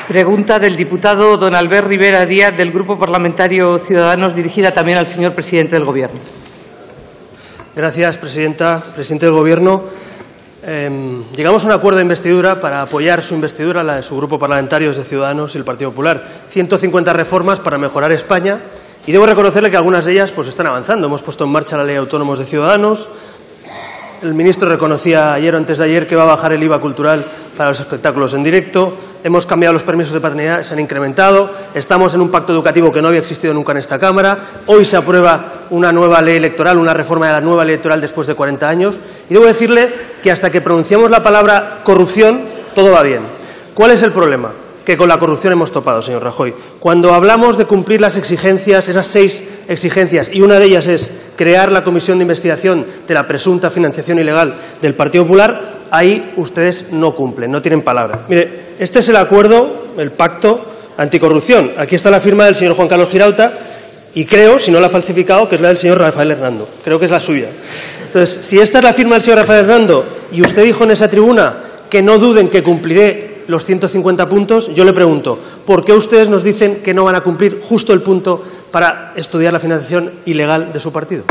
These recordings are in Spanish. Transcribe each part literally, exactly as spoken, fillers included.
Pregunta del diputado don Albert Rivera Díaz, del Grupo Parlamentario Ciudadanos, dirigida también al señor presidente del Gobierno. Gracias, presidenta. Presidente del Gobierno, eh, llegamos a un acuerdo de investidura para apoyar su investidura, la de su Grupo Parlamentario de Ciudadanos y el Partido Popular. ciento cincuenta reformas para mejorar España, y debo reconocerle que algunas de ellas pues, están avanzando. Hemos puesto en marcha la Ley de Autónomos de Ciudadanos. El ministro reconocía ayer o antes de ayer que va a bajar el I V A cultural para los espectáculos en directo. Hemos cambiado los permisos de paternidad, se han incrementado. Estamos en un pacto educativo que no había existido nunca en esta Cámara. Hoy se aprueba una nueva ley electoral, una reforma de la nueva ley electoral después de cuarenta años. Y debo decirle que hasta que pronunciamos la palabra corrupción, todo va bien. ¿Cuál es el problema? Que con la corrupción hemos topado, señor Rajoy. Cuando hablamos de cumplir las exigencias, esas seis exigencias, y una de ellas es crear la comisión de investigación de la presunta financiación ilegal del Partido Popular, ahí ustedes no cumplen, no tienen palabra. Mire, este es el acuerdo, el pacto anticorrupción. Aquí está la firma del señor Juan Carlos Girauta y creo, si no la ha falsificado, que es la del señor Rafael Hernando. Creo que es la suya. Entonces, si esta es la firma del señor Rafael Hernando y usted dijo en esa tribuna que no duden que cumpliré los ciento cincuenta puntos, yo le pregunto, ¿por qué ustedes nos dicen que no van a cumplir justo el punto para estudiar la financiación ilegal de su partido?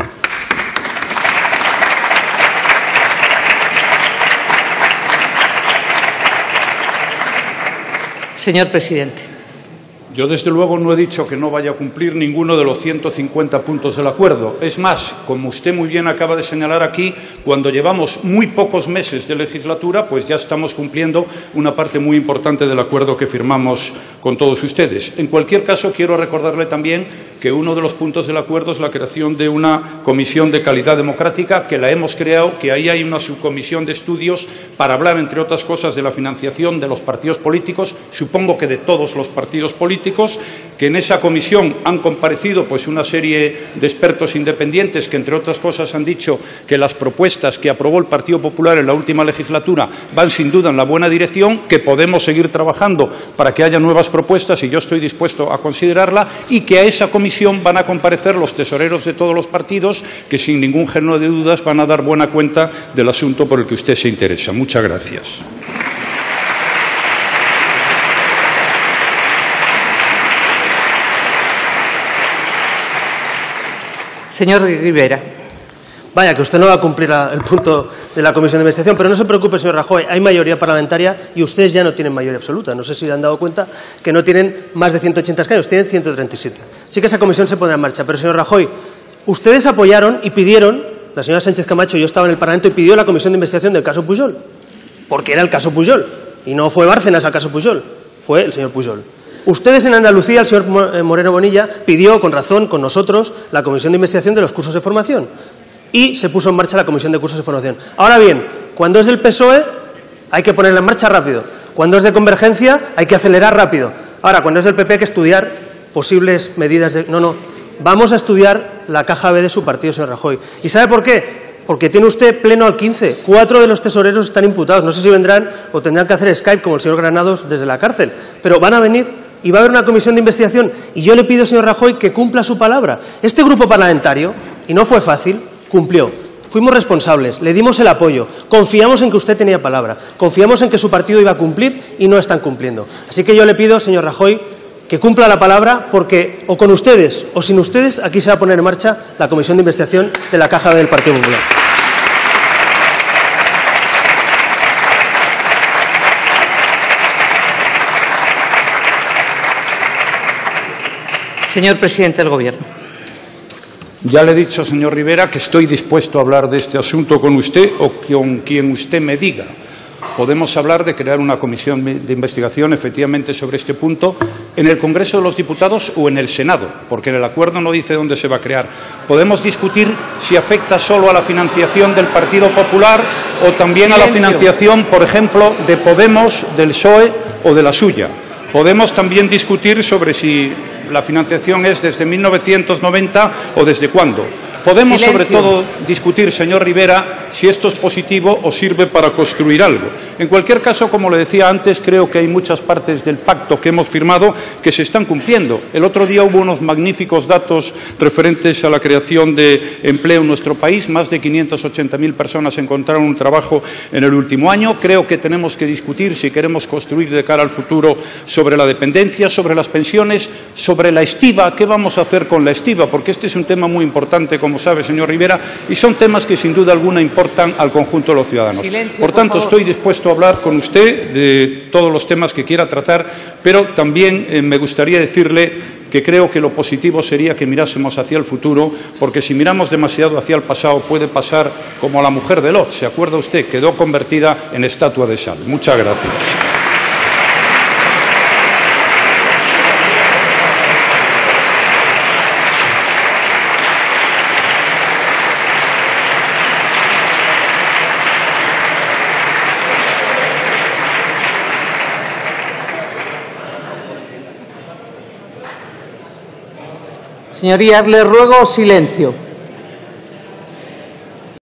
Señor presidente. Yo, desde luego, no he dicho que no vaya a cumplir ninguno de los ciento cincuenta puntos del acuerdo. Es más, como usted muy bien acaba de señalar aquí, cuando llevamos muy pocos meses de legislatura, pues ya estamos cumpliendo una parte muy importante del acuerdo que firmamos con todos ustedes. En cualquier caso, quiero recordarle también que uno de los puntos del acuerdo es la creación de una comisión de calidad democrática, que la hemos creado, que ahí hay una subcomisión de estudios para hablar, entre otras cosas, de la financiación de los partidos políticos, supongo que de todos los partidos políticos, que en esa comisión han comparecido pues una serie de expertos independientes que, entre otras cosas, han dicho que las propuestas que aprobó el Partido Popular en la última legislatura van sin duda en la buena dirección, que podemos seguir trabajando para que haya nuevas propuestas, y yo estoy dispuesto a considerarla, y que a esa comisión van a comparecer los tesoreros de todos los partidos, que sin ningún género de dudas van a dar buena cuenta del asunto por el que usted se interesa. Muchas gracias. Señor Rivera. Vaya, que usted no va a cumplir el punto de la comisión de investigación, pero no se preocupe, señor Rajoy, hay mayoría parlamentaria y ustedes ya no tienen mayoría absoluta. No sé si le han dado cuenta que no tienen más de ciento ochenta escaños, tienen ciento treinta y siete. Sí que esa comisión se pondrá en marcha, pero, señor Rajoy, ustedes apoyaron y pidieron, la señora Sánchez Camacho, yo estaba en el Parlamento, y pidió la comisión de investigación del caso Pujol, porque era el caso Pujol, y no fue Bárcenas al caso Pujol, fue el señor Pujol. Ustedes en Andalucía, el señor Moreno Bonilla pidió, con razón, con nosotros, la comisión de investigación de los cursos de formación. Y se puso en marcha la comisión de cursos de formación. Ahora bien, cuando es del P S O E, hay que ponerla en marcha rápido. Cuando es de Convergencia, hay que acelerar rápido. Ahora, cuando es del P P, hay que estudiar posibles medidas de... No, no. Vamos a estudiar la caja B de su partido, señor Rajoy. ¿Y sabe por qué? Porque tiene usted pleno al quince. Cuatro de los tesoreros están imputados. No sé si vendrán o tendrán que hacer Skype, como el señor Granados, desde la cárcel. Pero van a venir. Y va a haber una comisión de investigación, y yo le pido, señor Rajoy, que cumpla su palabra. Este grupo parlamentario, y no fue fácil, cumplió. Fuimos responsables, le dimos el apoyo, confiamos en que usted tenía palabra, confiamos en que su partido iba a cumplir y no están cumpliendo. Así que yo le pido, señor Rajoy, que cumpla la palabra, porque o con ustedes o sin ustedes aquí se va a poner en marcha la comisión de investigación de la caja del Partido Popular. Señor presidente del Gobierno. Ya le he dicho, señor Rivera, que estoy dispuesto a hablar de este asunto con usted o con quien usted me diga. Podemos hablar de crear una comisión de investigación, efectivamente, sobre este punto en el Congreso de los Diputados o en el Senado, porque en el acuerdo no dice dónde se va a crear. Podemos discutir si afecta solo a la financiación del Partido Popular o también Silencio. a la financiación, por ejemplo, de Podemos, del P S O E o de la suya. Podemos también discutir sobre si la financiación es desde mil novecientos noventa o desde cuándo. Podemos, Silencio. sobre todo, discutir, señor Rivera, si esto es positivo o sirve para construir algo. En cualquier caso, como le decía antes, creo que hay muchas partes del pacto que hemos firmado que se están cumpliendo. El otro día hubo unos magníficos datos referentes a la creación de empleo en nuestro país. Más de quinientas ochenta mil personas encontraron un trabajo en el último año. Creo que tenemos que discutir, si queremos construir de cara al futuro, sobre la dependencia, sobre las pensiones, sobre la estiba. ¿Qué vamos a hacer con la estiba? Porque este es un tema muy importante, como sabe, señor Rivera, y son temas que sin duda alguna importan al conjunto de los ciudadanos. Silencio, por tanto, por favor. estoy dispuesto a hablar con usted de todos los temas que quiera tratar, pero también eh, me gustaría decirle que creo que lo positivo sería que mirásemos hacia el futuro, porque si miramos demasiado hacia el pasado puede pasar como a la mujer de Lot. ¿Se acuerda usted? Quedó convertida en estatua de sal. Muchas gracias. Señorías, les ruego silencio.